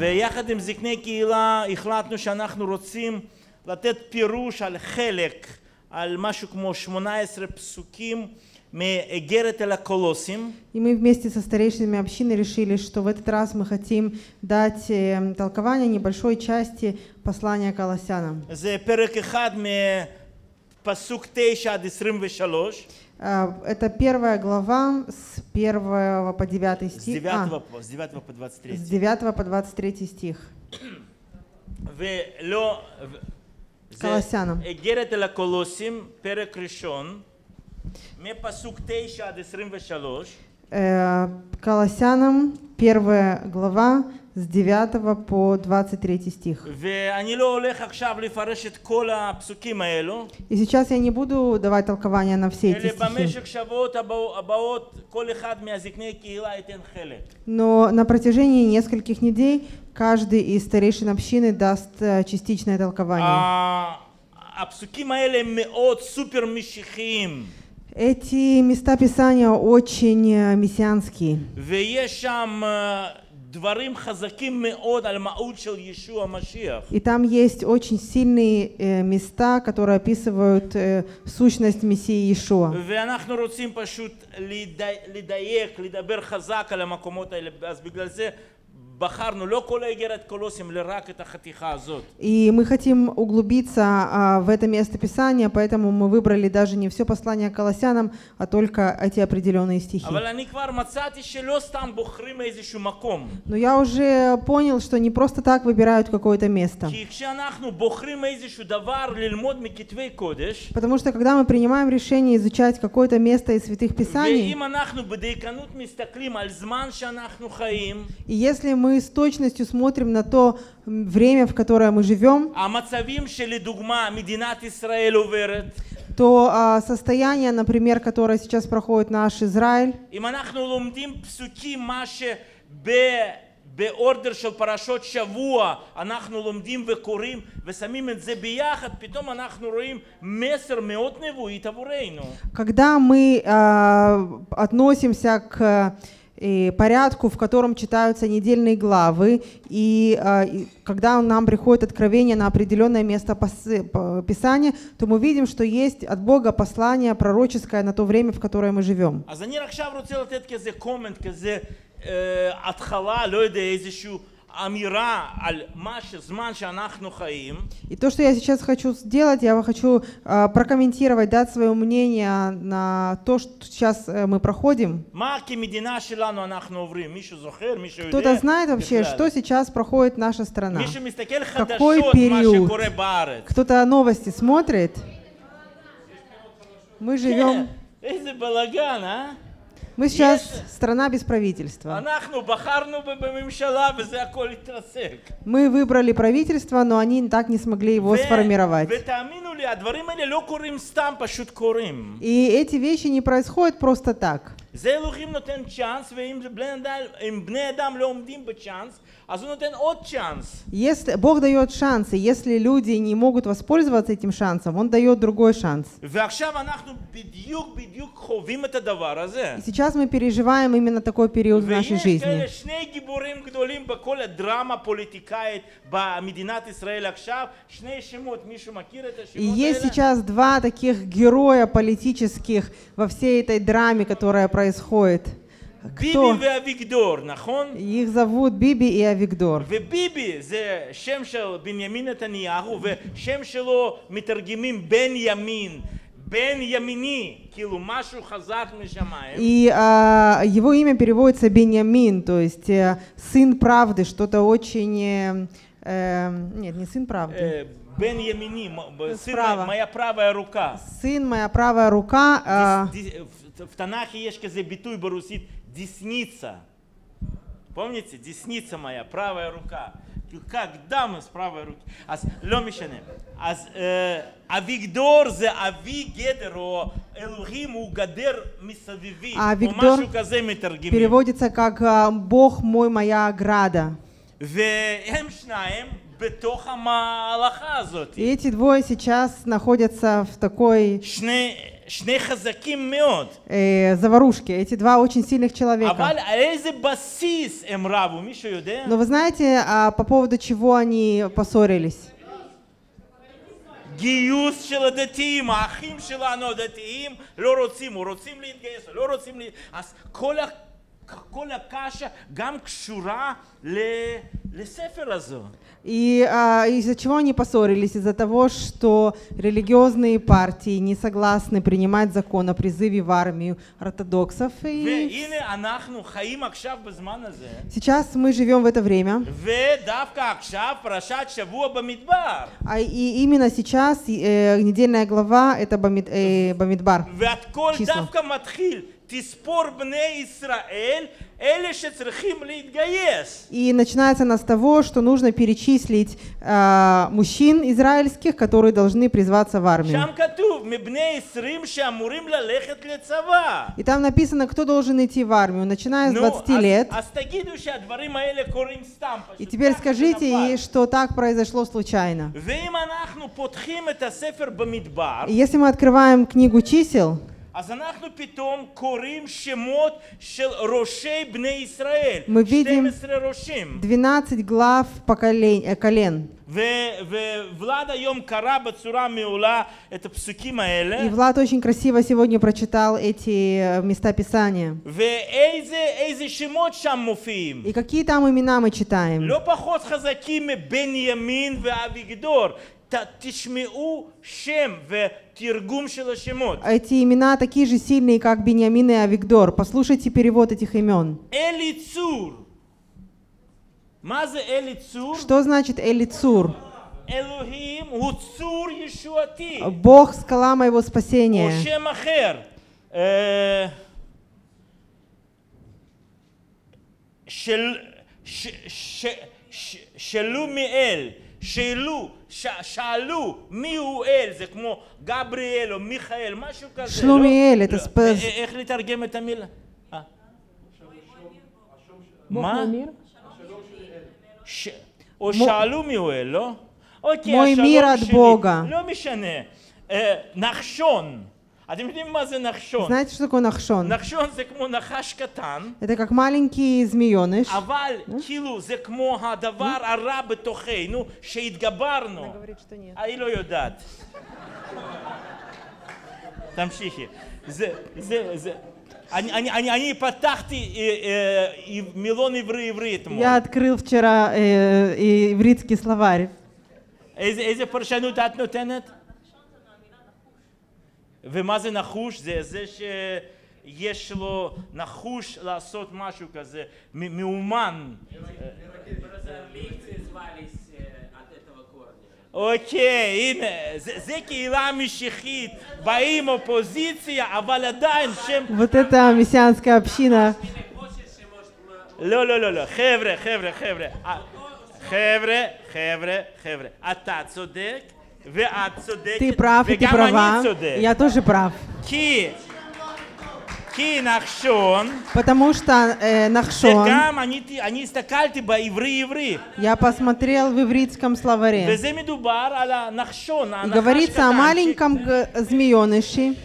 ויחד עם זקני קהילה החלטנו שאנחנו רוצים לתת פירוש על חלק, על משהו כמו 18 פסוקים מאיגרת אל הקולוסים. И мы вместе со старейшинами общины решили, что в этот раз мы хотим дать толкование небольшой части послания Колоссянам. זה פרק אחד מפסוק 9 עד 23. Это первая глава с 1 по 9 стих. С 9 по 23. С 9 по 23 стих. ולא, Колоссянам. איגרת אל הקולוסים, פרק ראשון, מפסוק 9 עד 23. Колоссянам, первая глава, с 9 по 23 стих. ואני לא הולך עכשיו לפרש את כל הפסוקים האלו. И сейчас я не буду давать толкования на все эти אלא стихи. במשך שבועות הבאות כל אחד מהזקני קהילה ייתן חלק. Но на протяжении нескольких недель каждый из старейшин общины даст частичное толкование. הפסוקים האלה הם מאוד סופר משיחיים. Эти места Писания очень мессианские. ויש שם דברים חזקים מאוד על מהות של ישוע המשיח. И там есть очень сильные места, которые описывают сущность Мессии Иешуа. ואנחנו רוצים פשוט לדייק, לדבר חזק על המקומות האלה, אז בגלל זה בחרנו לא כל איגרת קולוסים, רק את החתיכה הזאת. И мы хотим углубиться в это место Писания, поэтому мы выбрали даже не все послание к Колоссянам, а только эти определенные стихи. אבל אני כבר מצאתי שלא סתם בוחרים איזשהו מקום. Но я уже понял, что не просто так выбирают какое-то место. כי כשאנחנו בוחרים איזשהו דבר ללמוד מכתבי קודש, Потому что когда мы принимаем решение изучать какое-то место из святых Писаний, ואם אנחנו בדייקנות מסתכלים על זמן שאנחנו חיים, и если мы с точностью смотрим на то время, в которое мы живем, המצבים שלדוגמה מדינת ישראל עוברת, то состояние, например, которое сейчас проходит наш Израиль, אם אנחנו לומדים פסוקים מה באורדר של פרשות שבוע אנחנו לומדים וקוראים ושמים את זה ביחד, פתאום אנחנו רואים מסר מאוד נבואית עבורנו. когда мы относимся к порядку, в котором читаются недельные главы, и когда нам приходит откровение на определенное место Писания, то мы видим, что есть от Бога послание пророческое на то время, в которое мы живем. אז אני עכשיו רוצה לתת כזה קומנט, כזה התחלה, לא יודע, איזשהו אמירה על זמן שאנחנו חיים. И то, что я сейчас хочу сделать, я хочу прокомментировать, дать свое мнение на то, что сейчас мы проходим. מה כמדינה שלנו אנחנו עוברים? מישהו זוכר? מישהו יודע? Кто-то знает вообще, что сейчас проходит наша страна? מישהו מסתכל Какой חדשות מה период? שקורה בארץ? Кто-то новости смотрит? Мы живем... איזה בלגן, אה? Мы сейчас страна без правительства. אנחנו בחרנו בממשלה וזה הכל התרסק. Мы выбрали правительство, но они так не смогли его сформировать. ותאמינו לי, הדברים האלה לא קורים סתם, פשוט קורים. И эти вещи не происходят просто так. זה אלוהים נותן צ'אנס, ואם בני אדם לא עומדים בצ'אנס, אז הוא נותן עוד צ'אנס. Если Бог дает шансы, если люди не могут воспользоваться этим шансом, Он дает другой шанс. ועכשיו אנחנו בדיוק חווים את הדבר הזה. И сейчас мы переживаем именно такой период в нашей ויש жизни. כאלה שני גיבורים גדולים בכל הדרמה הפוליטיקאית במדינת ישראל עכשיו, שני שמות, מישהו מכיר את И השמות есть האלה? сейчас два таких героя политических во всей этой драме, которая происходит. ביבי Кто? ואביגדור, נכון? Их зовут Биби и Авигдор. וביבי זה שם של בנימין נתניהו, ושם שלו מתרגמים בן ימין, בן ימיני, כאילו משהו חזק משמיים. И его имя переводится Беньямин, то есть сын правды, что-то очень... нет, не сын правды. בן ימיני, справа. моя правая рука. Сын, моя правая рука. В Танахе есть כזה ביטוי ברוסית, десница. Помните? Десница моя, правая рука. Как дама с правой руки. אז לא משנה. אז אביגדור זה אבי גדר, או אלוהים הוא גדר מסביבי. או משהו כזה מתרגמים. Переводится как «Бог мой, моя ограда». והם שניים, בתוך המהלכה הזאת. И эти двое сейчас находятся в такой שני חזקים מאוד. заварушке. Эти два очень сильных человека. אבל על איזה בסיס הם רבו? מישהו יודע? Но вы знаете, по поводу чего они поссорились? גיוס של הדתיים, האחים שלנו הדתיים לא רוצים, או רוצים להתגייס, או לא רוצים להתגייס. אז כל הקשה גם קשורה לספר הזו. И из-за чего они поссорились? Из-за того, что религиозные партии не согласны принимать закон о призыве в армию ортодоксов. И והנה אנחנו חיים עכשיו בזמן הזה. сейчас мы живем в это время. ודווקא עכשיו פרשת שבוע במדבר. И именно сейчас недельная глава это Бамидбар. והכל דווקא מתחיל. תספור בני ישראל, אלה שצריכים להתגייס. И начинается она с того, что нужно перечислить мужчин израильских, которые должны призваться в армию. שם כתוב, מבני 20 שאמורים ללכת לצבא. И там написано, кто должен идти в армию, начиная с 20 лет. אז תגידו שהדברים האלה קורים סתם. И теперь скажите, что так произошло случайно. ואם אנחנו פותחים את הספר במדבר, И если мы открываем книгу чисел, אז אנחנו פתאום קוראים שמות של ראשי בני ישראל. мы видим 12 ראשים. 12 глав колен. וולד היום קרא בצורה מעולה את הפסוקים האלה. И Влад очень красиво сегодня прочитал эти места Писания. ואיזה שמות שם מופיעים? И какие там имена мы читаем? לא פחות חזקים מבנימין ואביגדור. תשמעו שם ותרגום של השמות. Эти имена такие же сильные, как Беньямин и Авигдор. Послушайте перевод этих имен. אליצור. מה זה אליצור? Что значит Элицур? אלוהים הוא צור ישועתי. Бог, скала моего או спасения. שם אחר. שלומיאל. שאלו מי הוא אל, זה כמו גבריאל או מיכאל, משהו כזה. שלומיאל, איך לתרגם את המילה? מה? או שאלו מי הוא אל, לא? אוקיי, השלום שלי. לא משנה. נחשון. אתם יודעים מה זה נחשון? Знаете, что такое נחשון? נחשון זה כמו נחש קטן. Это как маленький змееныш. אבל כאילו זה כמו הדבר הרע בתוכנו שהתגברנו. היא לא יודעת. תמשיכי. אני פתחתי מילון עברי אתמול. Я открыл вчера ивритский словарь. איזה פרשנות את נותנת? ומה זה נחוש? זה שיש לו נחוש לעשות משהו כזה, מאומן. אוקיי, הנה, זה קהילה משיחית, באים אופוזיציה, אבל עדיין שם... Вот это мессианская община. לא, חבר'ה, אתה צודק. Ты прав, и ты права. Я тоже прав. Потому что Нахшон, я посмотрел в ивритском словаре, и говорится о маленьком змееныше.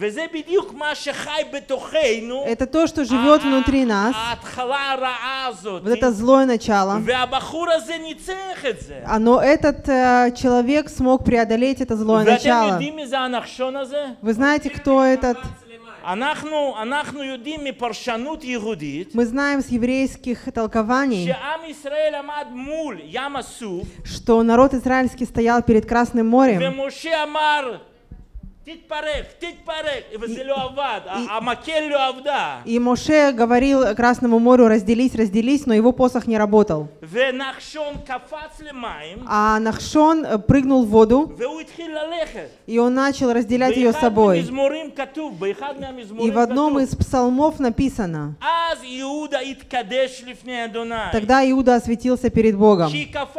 Это то, что живет внутри нас, вот это злое начало. Но этот человек смог преодолеть это злое начало. Вы знаете, кто этот? Мы знаем с еврейских толкований, что народ израильский стоял перед Красным морем. И Моше говорил Красному морю: разделись, разделись, но его посох не работал. А Нахшон прыгнул в воду, и он начал разделять ее с собой. И в одном из псалмов написано: тогда Иуда осветился перед Богом,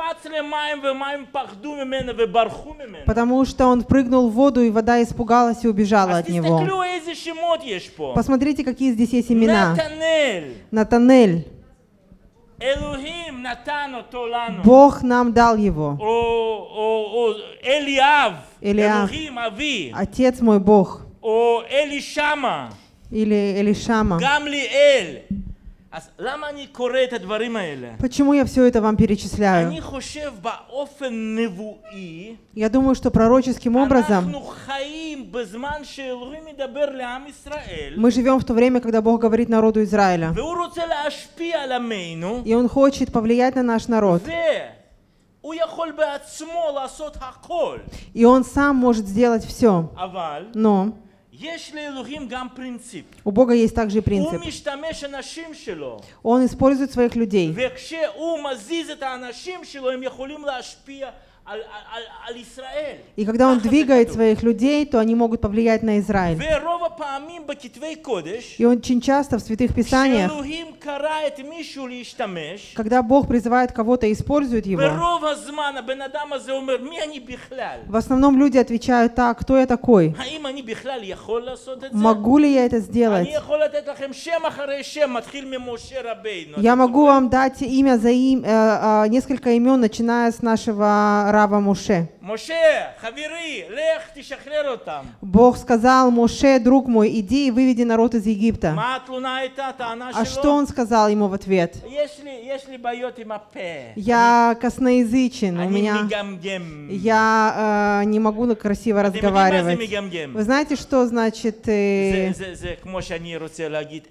потому что он прыгнул в воду, и вода испугалась и убежала от него. Посмотрите, какие здесь есть имена. Натанель, אלוהים נתן אותו לנו. Бог нам дал его. או אליאב, אליאב. אלוהים אבי. Отец мой Бог. או אלישמה. Или Элишама. גמליאל. אז למה אני קורא את הדברים האלה? Почему я все это вам перечисляю? אני חושב באופן נבואי, Я думаю, что пророческим образом אנחנו חיים בזמן שאלוהים מדבר לעם ישראל, мы живем в то время, когда Бог говорит народу Израиля. והוא רוצה להשפיע על עמנו, И Он хочет повлиять на наш народ. והוא יכול בעצמו לעשות הכל. И Он сам может сделать все. אבל Но יש לאלוהים גם פרינציפ. у Бога есть также и הוא принцип. משתמש אנשים שלו, Он использует своих людей. וכשהוא מזיז את האנשים שלו, הם יכולים להשפיע על ישראל. И когда Он двигает своих людей, то они могут повлиять на Израиль. ורוב הפעמים בכתבי קודש, И очень часто в Святых Писаниях, כשאלוהים קרא את מישהו להשתמש, когда Бог призывает кого-то и использует его, ברוב הזמן הבן אדם הזה אומר, מי אני בכלל? в основном люди отвечают так: кто я такой? האם אני בכלל יכול לעשות את זה? Могу ли я это сделать? אני יכול לתת לכם שם אחרי שם, מתחיל ממשה רבינו. Я могу вам дать имя за несколько имен, начиная с нашего Рава Моше. משה, חברי, לך תשחרר אותם. Бог сказал: Моше, друг мой, иди и выведи народ из Египта. מה התלונה הייתה? הטענה А שלו? что он сказал ему в ответ? יש לי בעיות עם הפה. Я косноязычен, у אני меня... מגמגם. Я не могу красиво אתם יודעים מה זה разговаривать. מגמגם? Вы знаете, что значит... זה כמו שאני רוצה להגיד,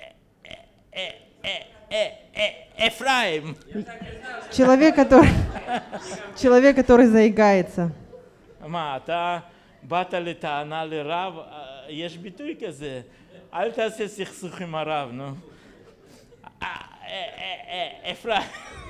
אפרים. Человек, который заикается. מה, אתה באת לטענה לרב, יש ביטוי כזה, אל תעשה סכסוך עם הרב, נו. אפרים.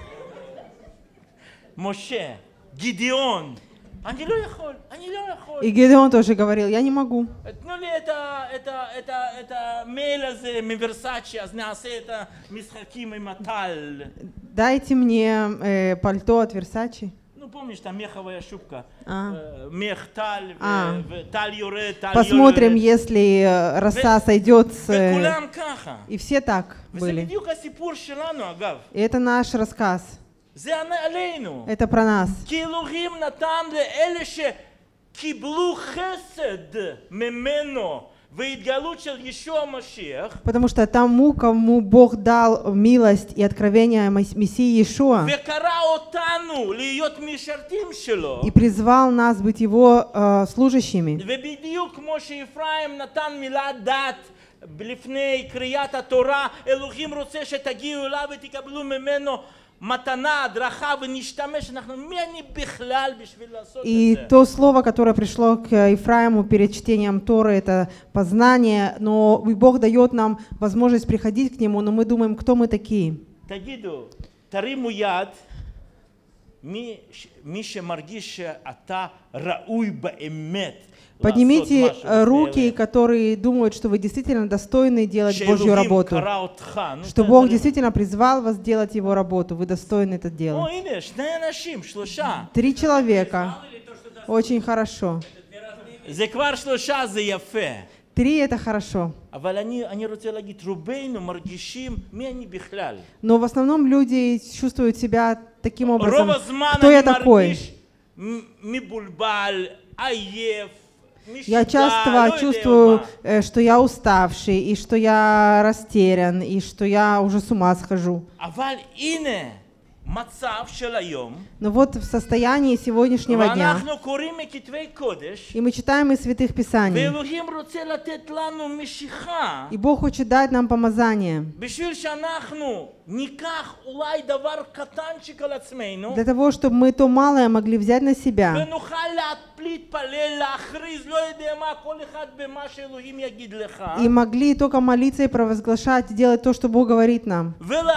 משה, גדעון, אני לא יכול. И Гедеон тоже говорил: я не могу. תנו לי את המייל הזה מוורסאצ'י, אז נעשה את המשחקים עם הטל. Дайте мне пальто от Versace. Ну, помнишь, там меховая шубка. Мех, таль, таль юред, таль Посмотрим, если роса сойдет. וכולם ככה. И все так וזה были. בדיוק הסיפור שלנו, אגב. И это наш рассказ. זה עלינו. Это про нас. כי אלוהים נתן לאלה שקיבלו חסד ממנו והתגלות של ישוע המשיח. Потому что тому, кому Бог дал милость и откровение Мессии Иешуа, וקרא אותנו להיות משרתים שלו. и призвал нас быть Его служащими. ובדיוק כמו שאפרים נתן מילת דת לפני קריאת התורה, אלוהים רוצה שתגיעו אליו ותקבלו ממנו מתנה, הדרכה, ונשתמש. מי אני בכלל בשביל לעשות את И זה? то слово, которое пришло к Ефраиму перед чтением Торы, это познание, но Бог дает нам возможность приходить к Нему, но мы думаем, кто мы такие. תגידו, תרימו יד, מי שמרגיש שאתה ראוי באמת. Поднимите руки, которые думают, что вы действительно достойны делать Божью работу, что Бог действительно призвал вас делать Его работу, вы достойны это делать. 3 человека. Очень хорошо. 3 это хорошо. Но в основном люди чувствуют себя таким образом: кто я такой? Я часто чувствую, что я уставший, и что я растерян, и что я уже с ума схожу. Но вот в состоянии сегодняшнего дня, и мы читаем из Святых Писаний, и Бог хочет дать нам помазание, для того, чтобы мы то малое могли взять на себя, и могли только молиться и провозглашать, делать то, что Бог говорит нам,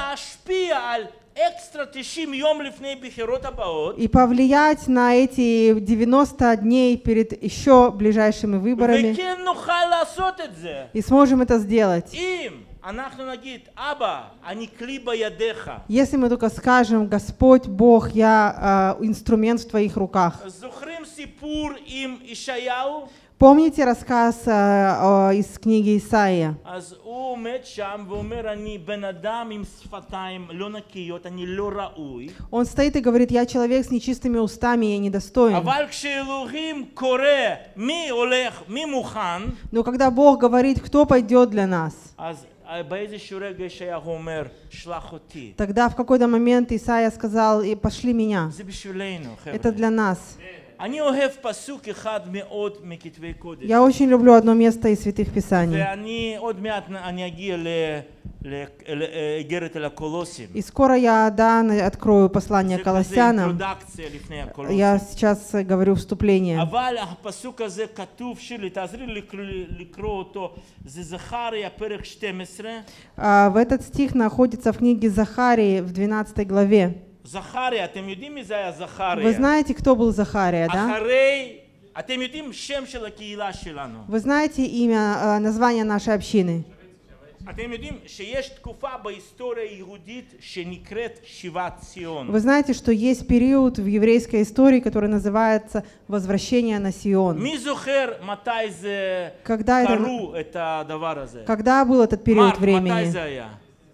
и повлиять на эти 90 дней перед еще ближайшими выборами, и сможем это сделать. Если мы только скажем: Господь Бог, я инструмент в Твоих руках. Помните рассказ из книги Исаия? אז הוא עומד שם ואומר, אני בן אדם עם שפתיים לא נקיות, אני לא ראוי. Он стоит и говорит: я человек с нечистыми устами, я недостоин. אבל כשאלוהים קורא, מי הולך, מי מוכן, Но когда Бог говорит, кто пойдет для нас, אז באיזשהו רגע ישעיהו אומר, שלח אותי. тогда в какой-то момент Исаия сказал: и пошли меня. זה בשבילנו, Это חבר'ה. для нас. אני אוהב פסוק אחד מאוד מכתבי קודש. Я очень люблю одно место из Святых Писаний. ואני עוד מעט אני אגיע לאיגרת אל הקולוסים. И скоро я открою послание זה כזה Колоссянам. אינטרודקציה לפני הקולוסים. Я сейчас говорю вступление. אבל הפסוק הזה כתוב, שירלי, תעזרי לקרוא אותו, זה זכריה פרק 12. В этот стих находится в книге Захарии в 12 главе. זכריה, אתם יודעים מי זה היה Вы זכריה? знаете, кто был Захария, да? אחרי, אתם יודעים שם של הקהילה שלנו. Вы знаете имя, название нашей общины? אתם יודעים שיש תקופה בהיסטוריה היהודית שנקראת שיבת ציון. Вы знаете, что есть период в еврейской истории, который называется «Возвращение на Сион». מי זוכר מתי זה Когда קראו את הדבר הזה? Когда был этот период מרק, מתי времени? זה היה?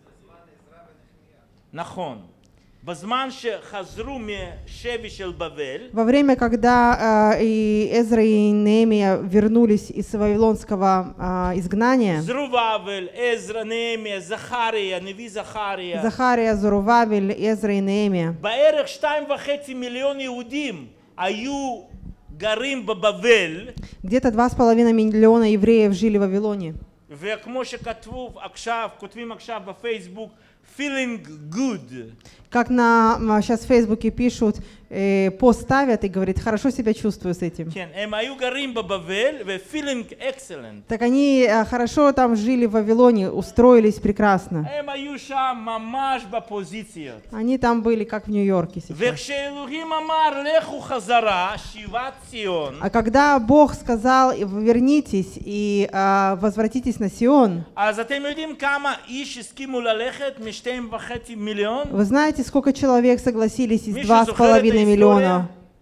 נכון. בזמן שחזרו משבי של בבל, Во время, когда и Эзра и Неемия вернулись из вавилонского изгнания, זרובבל, עזרא, נהמיה, זכריה, נביא זכריה, Захария, Зорувавель, Эзра и Неемия, בערך 2.5 מיליון יהודים היו גרים בבבל, где-то 2,5 миллиона евреев жили в Вавилоне. וכמו שכתבו עכשיו, כותבים עכשיו בפייסבוק, feeling good. Как сейчас в Фейсбуке пишут, пост ставят и говорят: хорошо себя чувствую с этим. כן, הם היו גרים בבבל ו-feeling excellent. Так они хорошо там жили в Вавилоне, устроились прекрасно. הם היו שם ממש בפוזיציות. Они там были как в Нью-Йорке сейчас. וכשאלוהים אמר לכו חזרה, שיבת ציון, А когда Бог сказал: вернитесь и возвратитесь на Сион, אז אתם יודעים כמה איש הסכימו ללכת מ2.5 מיליון? вы знаете, сколько человек согласились из Миша, זוכר את 2,5 ההיסטוריה? миллиона?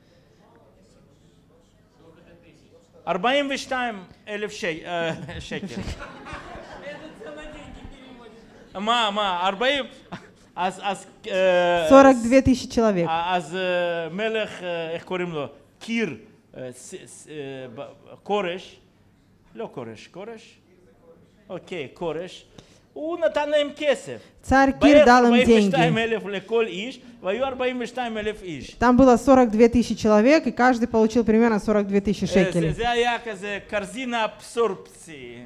42,000 שקל. מה, 40? אז 42 тысячи человек. אז מלך, איך קוראים לו? קיר, כורש, לא כורש, כורש? אוקיי, כורש. הוא נתן להם כסף. Царь Кир дал им деньги. 42,000 לכל איש, והיו 42,000 איש. Там было 42 тысячи человек, и каждый получил примерно 42 тысячи шекелей. זה היה כזה קרזינה אבסורפצי.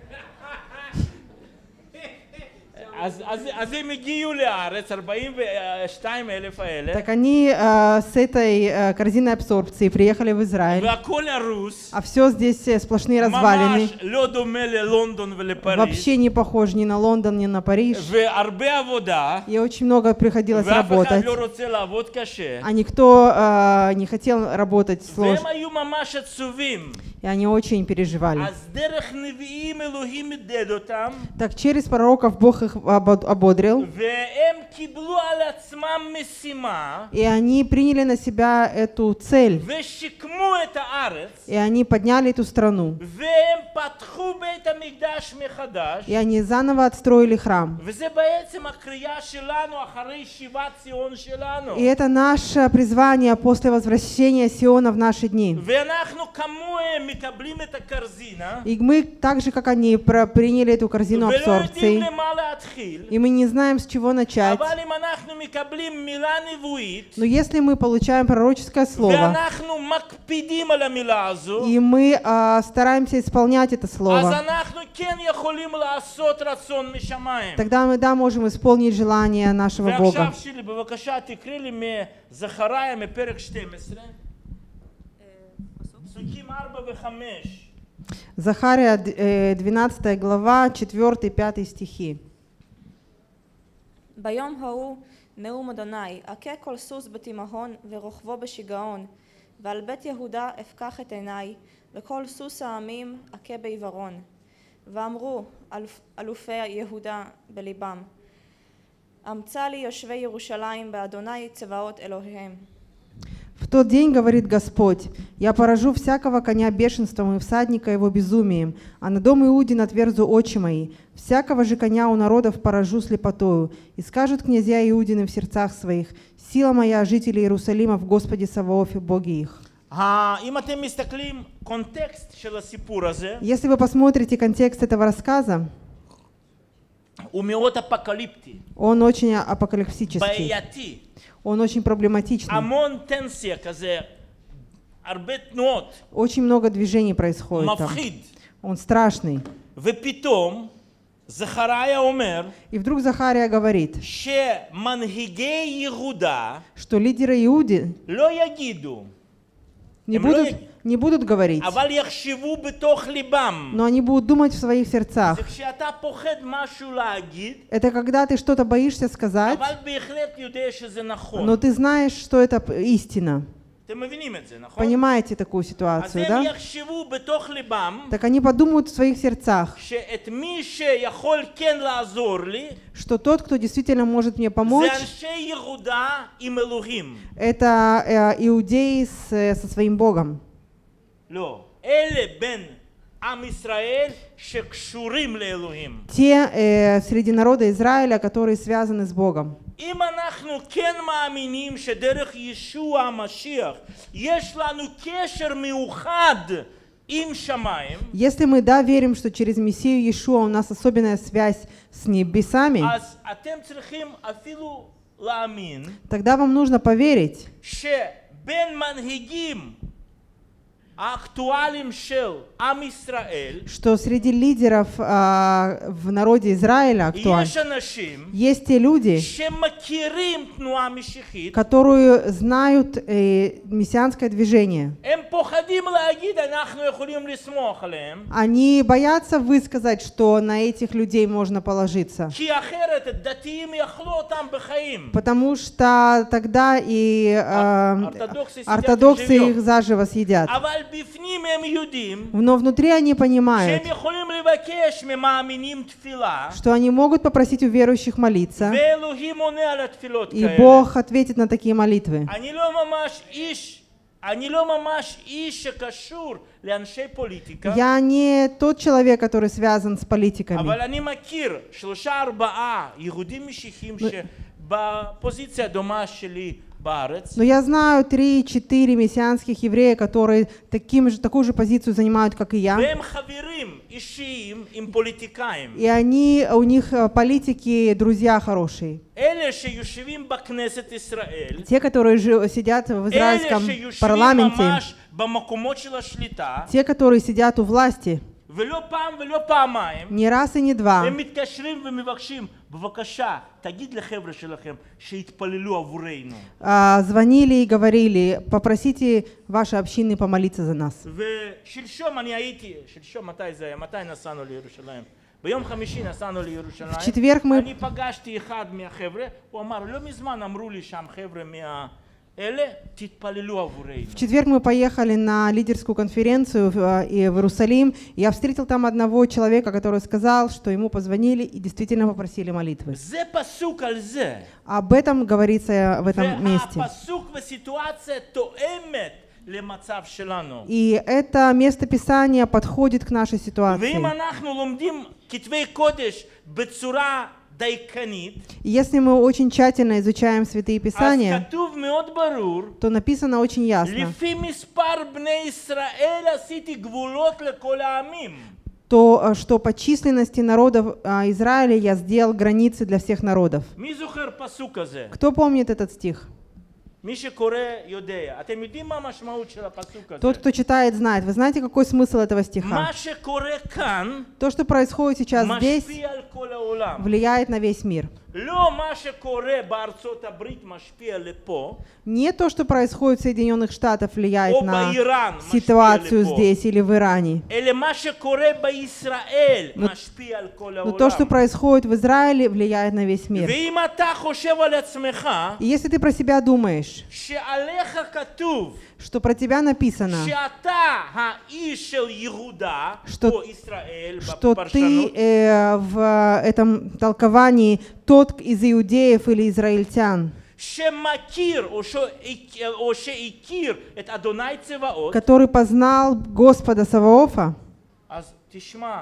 אז הם הגיעו לארץ, 42,000 האלה. Так они с этой корзиной абсорбции приехали в Израиль, והכל הרוס. а все здесь сплошные развалины. ממש לא דומה ללונדון ולפריז. Вообще не похож ни на Лондон, ни на Париж. והרבה עבודה. И очень много приходилось ואף אחד работать. לא רוצה לעבוד קשה. А никто не хотел работать והם сложно. היו ממש עצובים. И они очень переживали. אז דרך נביאים אלוהים מדד אותם. Так через пророков Бог их ободрил, והם קיבלו על עצמם משימה. и они приняли на себя эту цель, ושיקמו את הארץ. и они подняли эту страну, והם פתחו בית המקדש מחדש. и они заново отстроили храм. וזה בעצם הקריאה שלנו אחרי שיבת ציון שלנו. И это наше призвание после возвращения Сиона в наши дни. ואנחנו כמוהם מקבלים את הקרזינה. И мы, так же, как они, приняли эту корзину ולא יודעים абсорбции, למה להתחיל. и мы не знаем, с чего начать. אבל אם אנחנו מקבלים מילה נבואית, Но если мы получаем пророческое слово, ואנחנו מקפידים על המילה הזו, и мы стараемся исполнять это אז слово, אנחנו כן יכולים לעשות רצון משמיים. тогда мы, да, можем исполнить желание нашего Бога. ועכשיו שירלי, בבקשה תקריא לי מזכריה מפרק 12, פסוקים 4 ו-5. Захария, 12 глава, 4-5 стихи. ביום ההוא נאום אדוני, הכה כל סוס בתימהון ורוכבו בשיגעון, ועל בית יהודה אפקח את עיניי, וכל סוס העמים הכה בעיוורון. ואמרו אלופי יהודה בליבם, אמצא לי יושבי ירושלים באדוני צבאות אלוהיהם. В тот день, говорит Господь, я поражу всякого коня бешенством и всадника его безумием, а на дом Иудин отверзу очи мои. Всякого же коня у народов поражу слепотою. И скажут князья Иудины в сердцах своих, сила моя, жители Иерусалима, в Господе Саваофе, Боге их. אם אתם מסתכלים, קונטקסט של הסיפור הזה, Если вы посмотрите контекст этого рассказа, הוא מאוד אפוקליפטי, он очень апокалипсический, בעייתי, он очень проблематичный. המון טנסיה כזה, הרבה תנועות, Очень много движений происходит там. מפחיד. Он страшный. ופתאום זכריה אומר И вдруг Захария говорит, שמנהיגי יהודה что лидеры Иуды לא יגידו, не будут говорить, אבל יחשבו בתוך ליבם. но они будут думать в своих сердцах. זה כשאתה פוחד משהו להגיד, Это когда ты что-то боишься сказать, אבל בהחלט יודע שזה נכון. но ты знаешь, что это истина. אתם מבינים את זה, נכון? Понимаете такую אז ситуацию, הם да? יחשבו בתוך ליבם Так они подумают в своих сердцах, שאת מי שיכול כן לעזור לי, что тот, кто действительно может мне זה помочь, אנשי יהודה עם אלוהים. это иудеи со своим Богом. לא, אלה בין עם ישראל שקשורים לאלוהים. Те среди народа Израиля, которые связаны с Богом. אם אנחנו כן מאמינים שדרך ישוע המשיח יש לנו קשר מיוחד עם שמיים, Если мы, да, верим, что через Мессию Иешуа у нас особенная связь с небесами, אז אתם צריכים אפילו להאמין тогда вам нужно поверить, שבין מנהיגים האקטואליים של עם ישראל что среди лидеров в народе Израиля актуально יש אנשים есть те люди, שמכירים תנועה משיחית, которые знают мессианское движение. הם פוחדים להגיד אנחנו יכולים לסמוך עליהם, Они боятся высказать, что на этих людей можно положиться, כי אחרת דתיים יאכלו אותם בחיים. потому что тогда и ортодоксы их заживо съедят. אבל בפנים הם יודעים Но внутри они понимают, שהם יכולים לבקש ממאמינים תפילה, что они могут попросить у верующих молиться, ואלוהים עונה על התפילות и כאלה. Бог ответит на такие молитвы. אני לא ממש איש שקשור לאנשי פוליטיקה, Я не тот человек, который связан с политиками, אבל אני מכיר 3-4 יהודים משיחיים שבפוזיציה דומה שלי בארץ, но я знаю 3-4 мессианских еврея, которые такую же позицию занимают, как и я, והם חברים אישיים עם פוליטיקאים. и у них политики, друзья хорошие. אלה שיושבים בכנסת ישראל, Те, которые сидят в אלה израильском שיושבים парламенте, ממש במקומות של השליטה, те, которые сидят у власти, ולא פעם ולא פעמיים, не раз и не два, הם מתקשרים ומבקשים, בבקשה, תגיד לחבר'ה שלכם שיתפללו עבורנו. звонили и говорили, попросите ваши общины помолиться за нас. ושלשום אני הייתי, שלשום מתי זה היה? מתי נסענו לירושלים? ביום חמישי נסענו לירושלים. В четверг мы אני פגשתי אחד מהחבר'ה, הוא אמר, לא מזמן אמרו לי שם חבר'ה אלה, תתפללו עבורנו. В четверг мы поехали на лидерскую конференцию в Иерусалим. Я встретил там одного человека, который сказал, что ему позвонили и действительно попросили молитвы. זה פסוק על זה. Об этом говорится в этом месте. והפסוק וסיטואציה תואמת למצב שלנו. И это место Писания подходит к нашей ситуации. ואם אנחנו לומדים כתבי קודש בצורה דייקנית, Если мы очень тщательно изучаем Святые אז Писания, כתוב מאוד ברור, то написано очень ясно, לפי מספר בני ישראל עשיתי גבולות לכל העמים. то, что по численности народов Израиля я сделал границы для всех народов. מי זוכר פסוק הזה? Кто помнит этот стих? מי שקורא יודע. אתם יודעים מה המשמעות של הפסוק הזה? Тот, кто читает, знает. Вы знаете, какой смысл этого стиха? מה שקורה כאן То, что происходит сейчас здесь, משפיע על כל העולם. влияет на весь мир. לא מה שקורה בארצות הברית משפיע לפה, Не то, что происходит в Соединенных Штатах, влияет או на באיראן משפיע ситуацию לפה, здесь или в Иране. אלא מה שקורה בישראל משפיע על כל Но то, что העולם. происходит в Израиле, влияет на весь мир. ואם אתה חושב על עצמך, И если ты про себя думаешь, שעליך כתוב что про тебя написано, שאתה האיש של יהודה, что- או ישראל что בפרשנות, ты в этом толковании тот из иудеев или израильтян, שמכיר או שהכיר את אדוני צבאות, который познал Господа Саваофа, אז תשמע,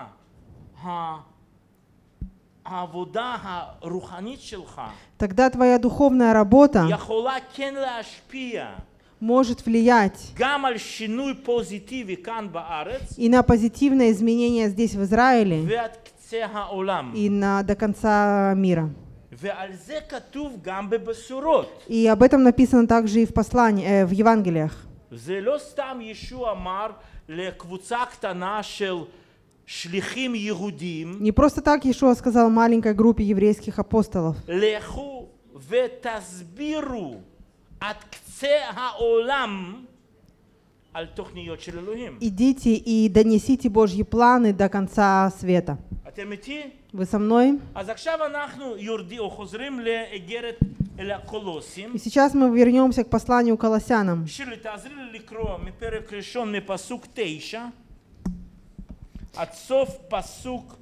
העבודה הרוחנית שלך тогда твоя духовная работа יכולה כן להשפיע может влиять גם על שינוי פוזיטיבי כאן בארץ и на позитивные изменения здесь, в Израиле, ועד קצה העולם. и до конца мира. ועל זה כתוב גם בבשורות. И об этом написано также и в Евангелиях. זה לא סתם ישוע אמר לקבוצה קטנה של שליחים יהודים, Не просто так Иешуа сказал маленькой группе еврейских апостолов: לכו ותסבירו עד קצה העולם על תוכניות של אלוהים. идите и донесите Божьи планы до конца света. אתם איתי? Вы со мной? אז עכשיו אנחנו יורדים או חוזרים לאגרת אל הקולוסים. И сейчас мы вернемся к посланию к Колоссянам. שירלי, תעזרי לי לקרוא מפרק ראשון מפסוק 9 עד סוף פסוק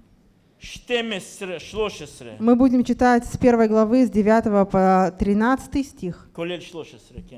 12-13. Мы будем читать с 1 главы, с 9 по 13 стих. כולל 13, כן.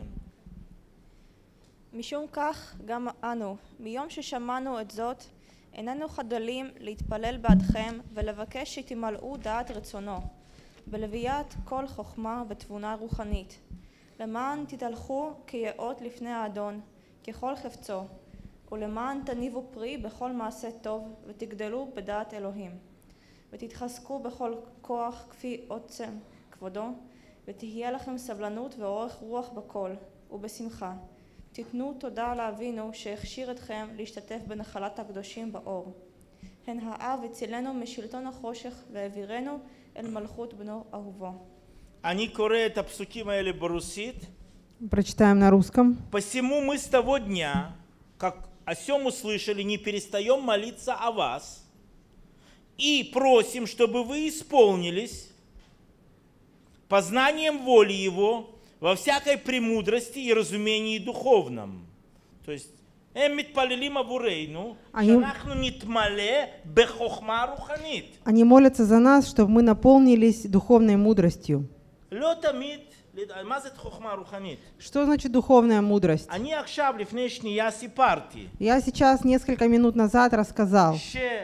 משום כך גם אנו, מיום ששמענו את זאת, איננו חדלים להתפלל בעדכם ולבקש שתמלאו דעת רצונו, בלוויית כל חוכמה ותבונה רוחנית, למען תתהלכו כיאות לפני האדון, ככל חפצו, ולמען תניבו פרי בכל מעשה טוב, ותגדלו בדעת אלוהים, ותתחזקו בכל כוח כפי עוצם כבודו, ותהיה לכם סבלנות ואורך רוח בכל, ובשמחה. תיתנו תודה לאבינו שהכשיר אתכם להשתתף בנחלת הקדושים באור. הן האב הצילנו משלטון החושך והעבירנו אל מלכות בנו אהובו. אני קורא את הפסוקים האלה ברוסית. Прочитаем на русском. Посему мы с того дня, как о сем услышали, не перестаем молиться о вас и просим, чтобы вы исполнились познанием воли Его во всякой премудрости и разумении духовном. То есть, הם מתפללים עבורנו, שאנחנו נתמלא בחוכמה רוחנית. Они молятся за нас, чтобы мы наполнились духовной мудростью. לא תמיד, מה זה חוכמה רוחנית? Что значит духовная мудрость? אני עכשיו, לפני שנייה, סיפרתי. Я сейчас несколько минут назад рассказал,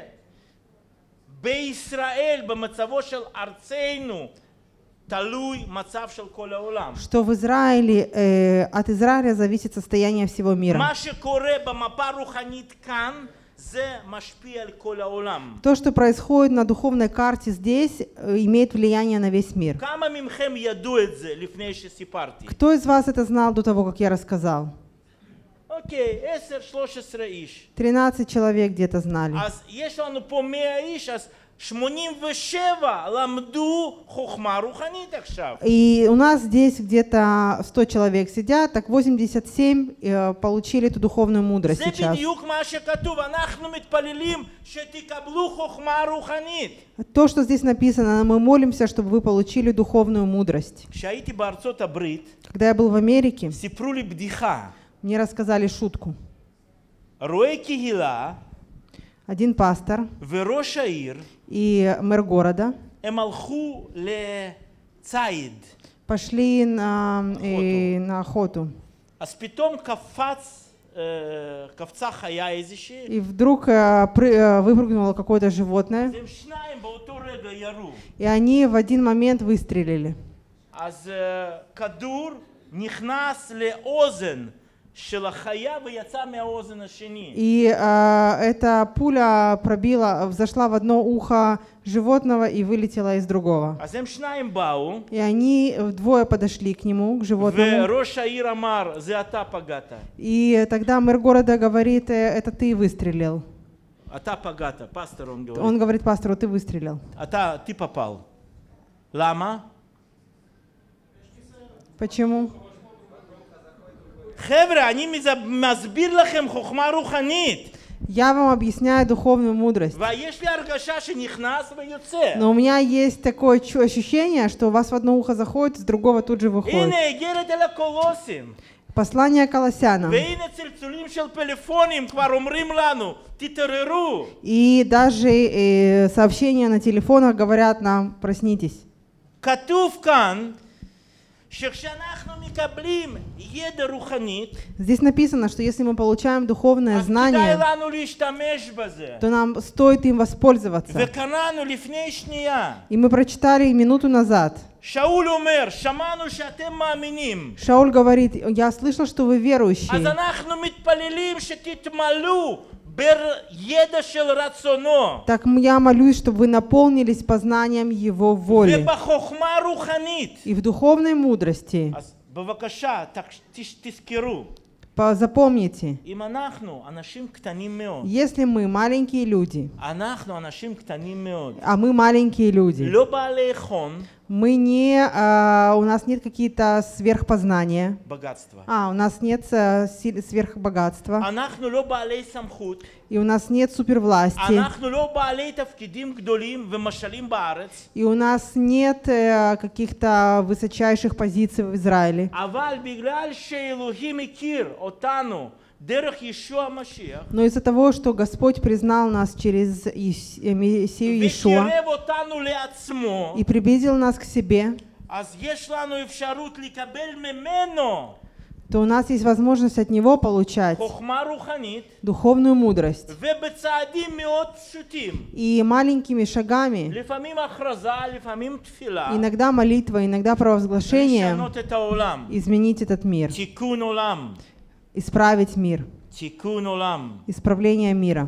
שבישראל, במצבו של ארצנו, תלוי מצב של כל העולם. что в Израиле, от Израиля зависит состояние всего мира. מה שקורה במפה רוחנית כאן, זה משפיע על כל העולם. То, что происходит на духовной карте здесь, имеет влияние на весь мир. כמה מכם ידעו את זה לפני שסיפרתי? Кто из вас это знал до того, как я рассказал? אוקיי, 10-13 איש. 13 человек где-то знали. אז יש לנו פה 100 איש, אז 87 למדו חוכמה רוחנית עכשיו. И у нас здесь где-то 100 человек сидят, так 87 получили эту духовную мудрость זה сейчас. בדיוק מה שכתוב, אנחנו מתפללים שתקבלו חוכמה רוחנית. То, что здесь написано, мы молимся, чтобы вы получили духовную мудрость. כשהייתי בארצות הברית, Когда я был в Америке, סיפרו לי בדיחה. мне рассказали шутку. רואה קהילה Один пастор וראש העיר, и мэр города הם הלכו לציד. пошли на охоту. אז פתאום קפצה חיה איזושהי, И вдруг выпрыгнуло какое-то животное, הם שניים באותו רגע ירו. и они в один момент выстрелили. אז כדור נכנס לאוזן של החיה ויצא מהאוזן השני. И эта пуля взошла в одно ухо животного и вылетела из другого. אז הם שניים באו, И они двое подошли к нему, к животному. וראש העיר אמר, זה אתה פגעת. И тогда мэр города говорит: это ты выстрелил. אתה פגעת, פסטור он говорит. Он говорит пастору: ты выстрелил. אתה попал. למה? Почему? חבר'ה, אני מסביר לכם חוכמה רוחנית. Я вам объясняю духовную мудрость. ויש לי הרגשה שנכנס ויוצא. Но у меня есть такое ощущение, что у вас в одно ухо заходит, с другого тут же выходит. הנה, איגרת אל הקולוסים. Послание к Колоссянам. והנה צלצולים של פלאפונים כבר אומרים לנו, תתעוררו. И даже сообщения на телефонах говорят нам: проснитесь. כתוב כאן שכשאנחנו מקבלים ידע רוחנית, Здесь написано, что если мы получаем духовное אז כדאי знание, לנו להשתמש בזה. то нам стоит им воспользоваться. וקראנו לפני שנייה, И мы прочитали минуту назад. שאול אומר, שמענו שאתם מאמינים. Шауль говорит, я слышал, что вы אז верующие. אנחנו מתפללים שתתמלאו בידע של רצונו. Так я молюсь, чтобы вы наполнились познанием Его воли. ובחוכמה רוחנית. И в духовной мудрости. אז בבקשה, תזכרו. Запомните, אם אנחנו אנשים קטנים מאוד, если мы маленькие люди, אנחנו אנשים קטנים מאוד, а мы маленькие люди, לא בעלי хон, мы не, у нас нет какие-то сверхпознания, богатства. у нас нет сверхбогатства, אנחנו לא בעלי סמכות, и у нас нет супервласти, אנחנו לא בעלי תפקידים גדולים ומשלים בארץ, и у нас нет каких-то высочайших позиций в Израиле. אבל בגלל שאלוהים הכיר אותנו דרך ישוע המשיח, Но из-за того, что Господь признал нас через Мессию Иешуа וקירב אותנו לעצמו, и приблизил нас к себе, אז יש לנו אפשרות לקבל ממנו то у нас есть возможность от Него получать חוכמה רוחנית, духовную мудрость. ובצעדים מאוד פשוטים, И маленькими шагами, לפעמים הכרזה, לפעמים תפילה, иногда молитва, иногда провозглашение, לשנות את העולם, изменить этот мир, תיקון עולם, исправить мир, תיקון עולם. исправление мира.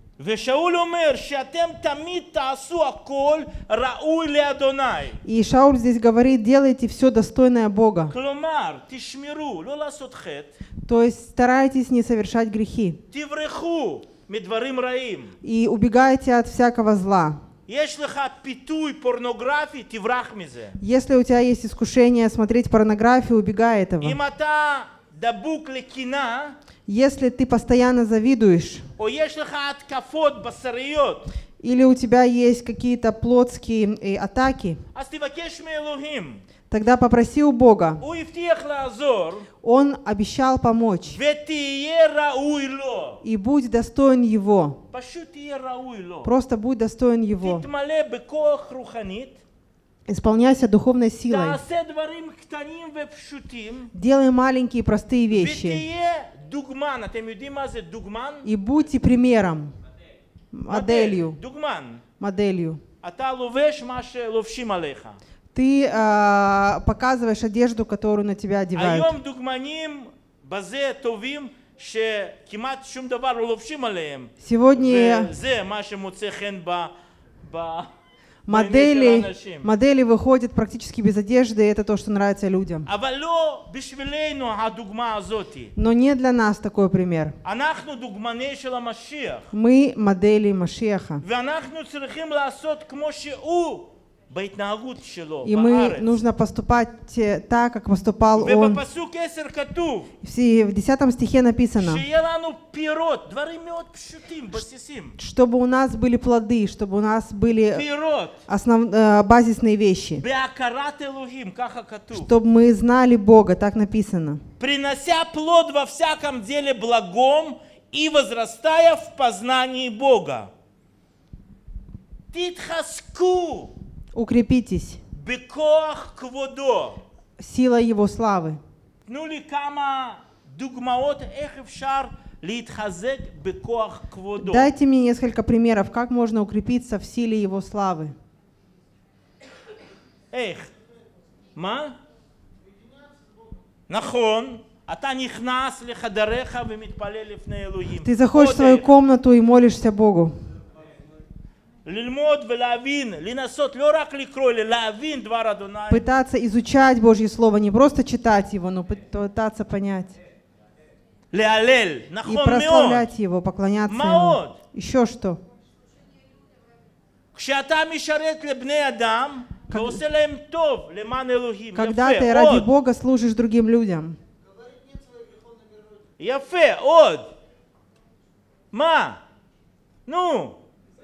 ושאול אומר שאתם תמיד תעשו הכל ראוי לאדוני. И Шауль здесь говорит, делайте все достойное Бога. כלומר, תשמרו, לא לעשות חטא, То есть старайтесь не совершать грехи תברחו מדברים רעים. и убегайте от всякого зла. יש לך פיתוי פורנוגרפי, תברח מזה. Если у тебя есть искушение смотреть порнографию, убегай этого. אם אתה דבוק לקנאה, Если ты постоянно завидуешь, או יש לך התקפות בשריות, или у тебя есть какие-то плотские атаки, אז תבקש מאלוהים. тогда попроси у Бога. הוא הבטיח לעזור, Он обещал помочь. ותהיה ראוי לו. И будь достоин Его. פשוט תהיה ראוי לו. Просто будь достоин Его. תתמלא בכוח רוחנית, Исполняйся духовной силой. תעשה דברים קטנים ופשוטים, Делай маленькие простые вещи. ותהיה דוגמן. אתם יודעים מה זה דוגמן? И будьте примером, моделью. דוגמן. Моделью. אתה לובש מה שלובשים עליך. Ты показываешь одежду, которую на тебя одевают. היום דוגמנים בזה טובים שכמעט שום דבר לא לובשים עליהם. Сегодня וזה מה שמוצא חן модели выходят практически без одежды, и это то, что нравится людям. אבל לא בשבילנו הדוגמה הזאת. Но не для нас такой пример. אנחנו דוגמני של המשיח. Мы модели Машиаха. ואנחנו צריכים לעשות כמו שהוא בהתנהגות שלו И мы בארץ. нужно поступать так, как поступал он. ובפסוק 10 כתוב В 10 стихе написано, שיהיה לנו פירות, דברים מאוד פשוטים, בסיסים. чтобы у нас были плоды, чтобы у нас были פירות. базисные вещи, בהכרת אלוהים, ככה כתוב. чтобы мы знали Бога, так написано. принося плод во всяком деле благом и возрастая в познании Бога. תתחזקו Укрепитесь בכוח כבודו. сила Его славы. תנו לי כמה דוגמאות איך אפשר להתחזק בכוח כבודו. Дайте мне несколько примеров, как можно укрепиться в силе Его славы. איך? מה? נכון, אתה נכנס לחדריך ומתפלל לפני אלוהים. Ты заходишь в свою комнату и молишься Богу. ללמוד ולהבין, לנסות לא רק לקרוא, אלא להבין דבר אדוני. Пытаться изучать Божье Слово, не просто читать его, но пытаться понять. להלל, И נכון מאוד. прославлять Его, поклоняться מה Ему. עוד? Еще что? כשאתה משרת לבני אדם ועושה להם טוב למען אלוהים. Когда ты יפה, ради עוד. Бога служишь другим людям. יפה, עוד. מה? נו.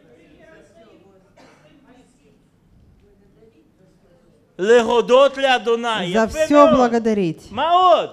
להודות לאדוני. За יפה все מאוד. благодарить. מה עוד?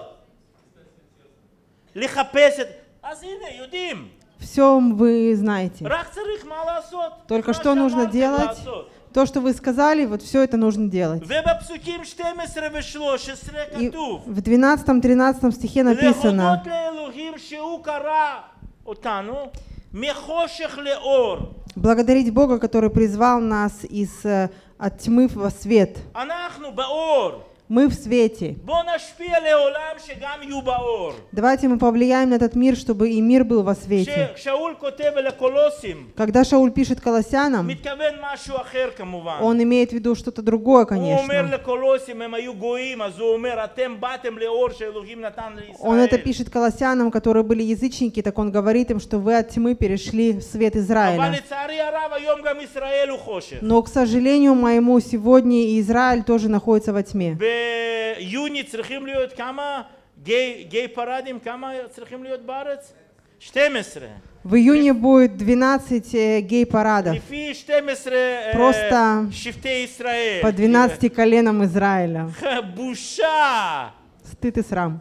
לחפש את... אז הנה, יודעים. Все вы знаете. רק צריך מה לעשות. Только מה что нужно שאמרתם делать? לעשות. То, что вы сказали, вот все это нужно делать. ובפסוקים 12 ו-13 И כתוב, в 12-13 стихе написано: להודות לאלוהים שהוא קרא אותנו מחושך לאור. благодарить Бога, который призвал нас от тьмы во свет. אנחנו באור. Мы в свете. בוא נשפיע לעולם שגם יהיו באור. Давайте мы повлияем на этот мир, чтобы и мир был во свете. כששאול כותב לקולוסים, Когда Шауль пишет Колоссянам, מתכוון משהו אחר כמובן. он имеет в виду что-то другое, הוא אומר конечно. לקולוסים, הם היו גויים, אז הוא אומר, אתם באתם לאור שאלוהים נתן Он это לישראל. пишет Колоссянам, которые были язычники, так он говорит им, что вы от тьмы перешли в свет אבל Израиля. לצערי הרב, היום גם ישראל הוא חושך. Но, к сожалению моему, сегодня и Израиль тоже находится во тьме. ביוני צריכים להיות כמה גיי פרדים, כמה צריכים להיות בארץ? 12. В июне будет 12 гей-парадов לפי 12 Просто שבטי ישראל. по 12 коленам Израиля. בושה. Стыд и срам.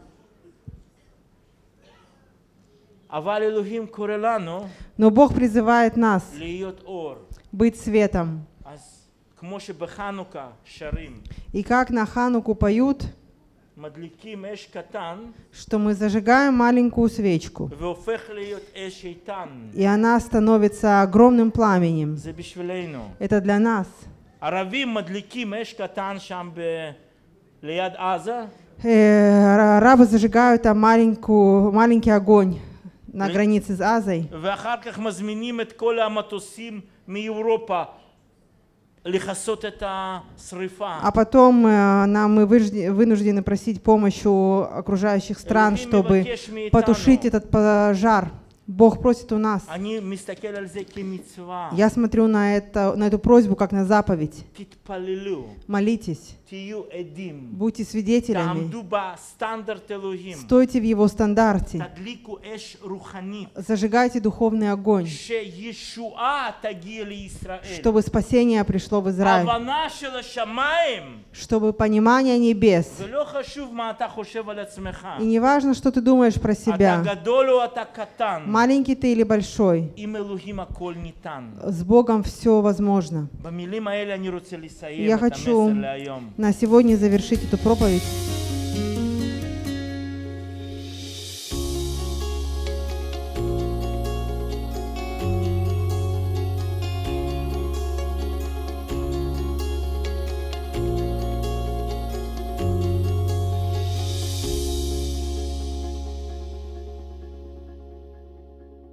אבל אלוהים קורא לנו Но Бог призывает нас להיות אור. быть светом. אז כמו שבחנוכה שרים, И как на Хануку поют, מדליקים אש קטן что мы зажигаем маленькую свечку, והופך להיות אש איתן. и она становится огромным пламенем. זה בשבילנו. Это для нас. ערבים מדליקים אש קטן שם ליד עזה, Арабы зажигают там маленький огонь на границе с Азой, ואחר כך מזמינים את כל המטוסים מאירופה לכסות את השריפה. а потом мы вынуждены просить помощь у окружающих стран, чтобы потушить этот пожар. Бог просит у нас. אני מסתכל על זה כמצווה. Я смотрю на эту просьбу как на заповедь. תתפללו, Молитесь, תהיו עדים, будьте свидетелями, תעמדו בסטנדרט אלוהים, стойте в Его стандарте, תדליקו אש רוחנית, зажигайте духовный огонь, שישועה תגיע לישראל. чтобы спасение пришло в Израиль, הבנה של השמיים, чтобы понимание небес. ולא חשוב מה אתה חושב על עצמך. И не важно, что ты думаешь про אתה себя, גדול או אתה קטן, маленький ты или большой, עם אלוהים הכל ניתן. с Богом все возможно. במילים האלה אני רוצה לסיים Я את хочу המסר להיום. на сегодня завершить эту проповедь